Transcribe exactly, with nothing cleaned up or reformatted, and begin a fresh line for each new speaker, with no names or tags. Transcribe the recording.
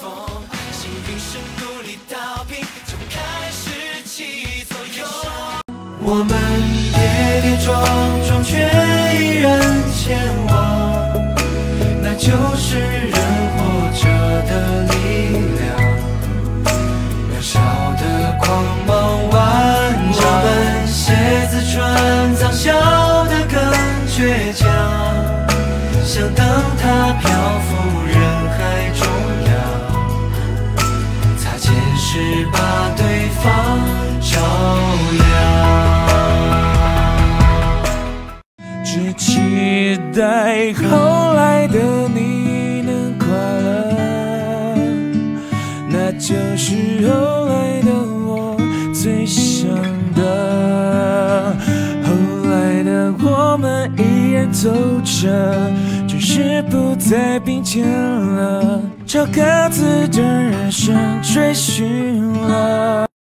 风，幸运是努力到平，就开始起作用。我们跌跌撞撞，却依然前往，那就是人活着的力量。渺小的光芒万丈，我们鞋子穿脏，笑得更倔强，想等它漂浮人海中央，擦肩时把对方照亮。
只期待后来的你能快乐，那就是后来的我最想的。后来的我们依然走着，只是不再并肩了，朝各自的人生追寻了。